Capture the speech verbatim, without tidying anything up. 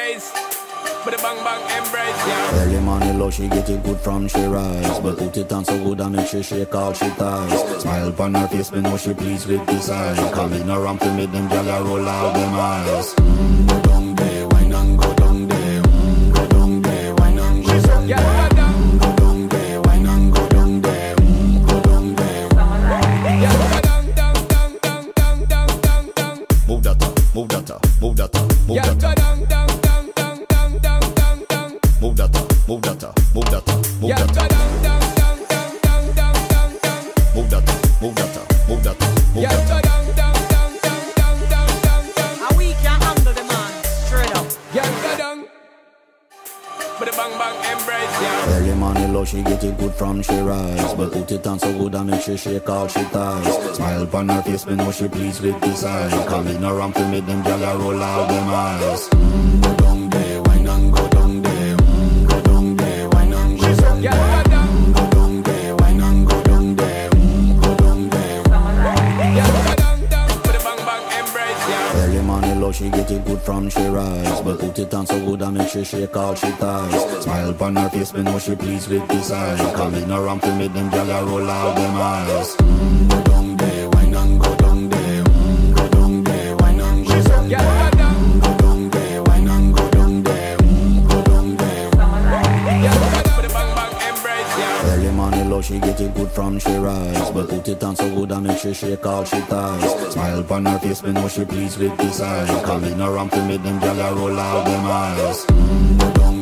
embrace. But the bang bang embrace, yeah. Early money low, she get it good from she rise. But put it on so good and make she shake all she ties. Smile upon her face, me know she pleased with this eye. Coming around to make them gyal roll out them eyes. Mm, go down there, wine and go down there. Mm, go down there, wine and go down there. Mm, go down there, wine and go down there. Mm, go down there. Yeah, go down, down, down, down, down, down, down, down. Move that up, move that up, move that up, move Yeah, that go up. down, down, down, down, down, down, down, down. Move that up, move that up, move that up, move Yeah, that go up. down, down, down, down, down, down, down, down. Move that up, move that up, move that up, move Yeah, that go up. down, down, down, down, down, down, down, down. And we can handle the man straight up. Yeah, go down. But the bang bang embrace, yeah. Early money low, she get it good from she rise. But put it on so good and make she shake all she ties. Smile upon her face, me know she pleased with this eye. Coming around to make them gyal roll out them eyes. Mm, go down there, wine and go down there. Mm, go down there, wine and go down Yeah, there. go down. Mm, go down there, wine and go down there. Mm, go down there. Yeah, go down, down. But the bang bang embrace, yeah. Early money low, she get it good from she rise. But put it on so good and make she shake all she ties. Smile upon her face, me know she pleased with this eye. Coming around to make them gyal roll out them eyes. Mm, go down there, wine and go down there. Mm, go down there, wine and go down there. Yeah, go down. Mm, go down there, wine and go down there. Mm, go down there. Yeah, go down. But the bang bang embrace, yeah. Early money low, she get it good from she rise. But put it on so good and make she shake all she ties. Smile upon her face, me know she pleased with this eye. Coming around to make them gyal roll out them eyes. Mm, go down